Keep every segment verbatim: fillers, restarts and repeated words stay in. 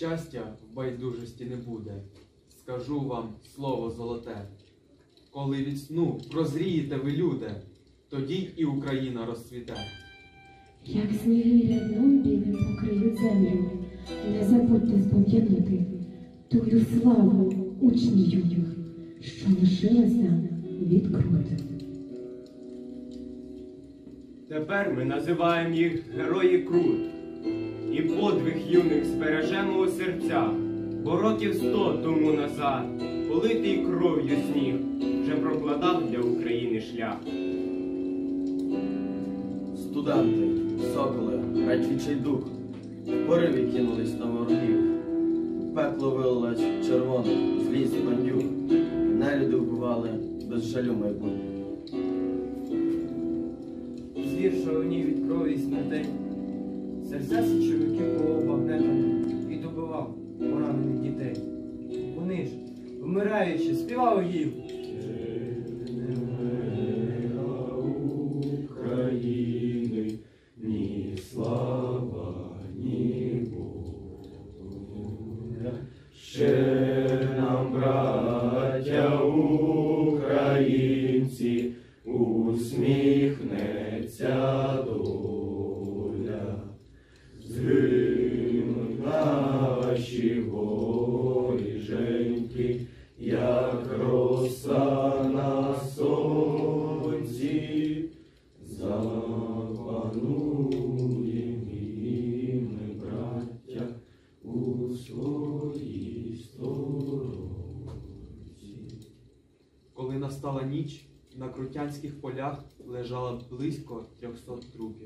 щастя в байдужості не буде. Скажу вам слово золоте. Коли від сну прозрієте ви, люде, тоді і Україна розцвіте. Як сніги рядном білим покриють землю, не забудьте спом'янути тую славу учнів юних, що лишилася від крути. Тепер ми називаємо їх Герої Крут. І подвиг юних збережемо у серцях, бо років сто тому назад политий кров'ю сніг вже прокладав для України шлях. Студенти, соколи, геть відчайдух, в пориві кинулись на ворогів. В пекло вилилась червоних, злість бандюг, нелюди вбивали без жалю майбутнє. Звір шаленів від крові й смертей, серця січовиків колов багнетом і добивав поранених дітей. Вони ж, вмираючи, співали їм. України, ні слава, ні воля. Ще нам, браття українці, усміхнеться доля. Згинуть наші воріженьки, як роса на сонці. Запануєм і ми, браття, у своїй сторонці. Коли настала ніч, на крутянських полях лежало близько трьохсот трупів.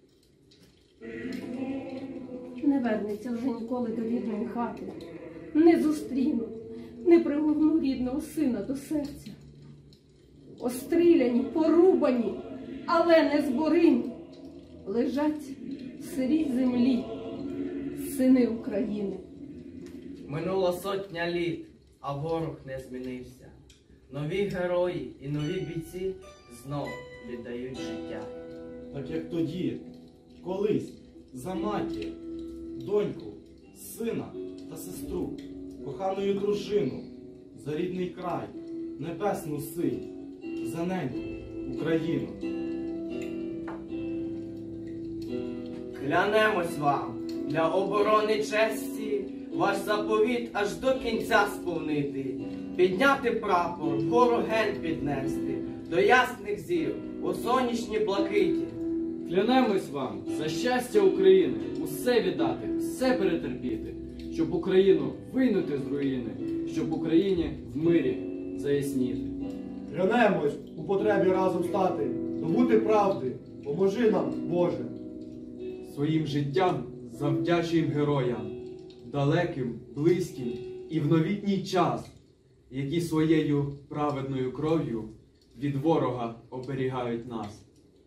Не вернеться вже ніколи до рідної хати. Не зустріну, не пригорну рідного сина до серця. Остріляні, порубані, але не зборині, лежать в сирій землі сини України. Минуло сотня літ, а ворог не змінився. Нові герої і нові бійці знов віддають життя. Так як тоді, колись, за матір, доньку, сина та сестру, коханую дружину, за рідний край, небесну синь, за неньку Україну. Клянемось вам для оборони честі, ваш заповіт аж до кінця сповнити, підняти прапор, вгору ген піднести, до ясних зір у сонячній блакиті. Клянемось вам за щастя України, усе віддати, все перетерпіти, щоб Україну вийнути з руїни, щоб Україні в мирі заясніти. Клянемось у потребі разом стати, добути правди, поможи нам, Боже. Своїм життям завдячуємо героям, далеким, близьким і в новітній час, які своєю праведною кров'ю від ворога оберігають нас.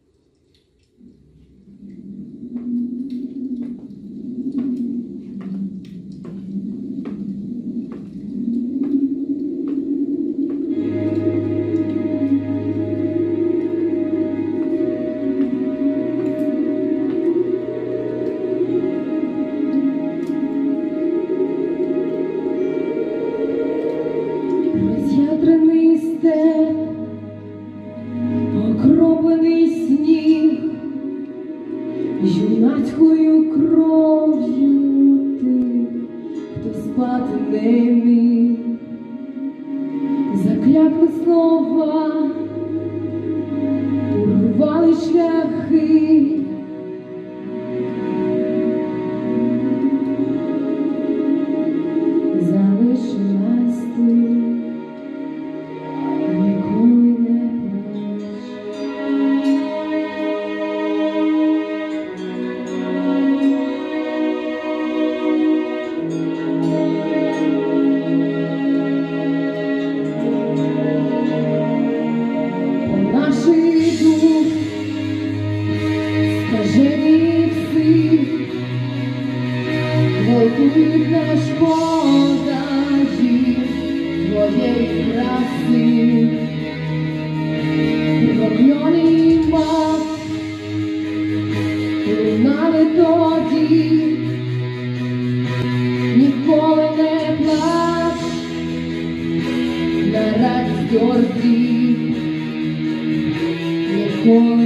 Роз'ядрений степ, окроплений сніг, юнацькою кров'ю тих, хто спати не міг. Заклякли слова, урвали шляхи, залишилась ти. Не шкода їм твоєї краси, прокльоний мат лунали тоді, ніхто коли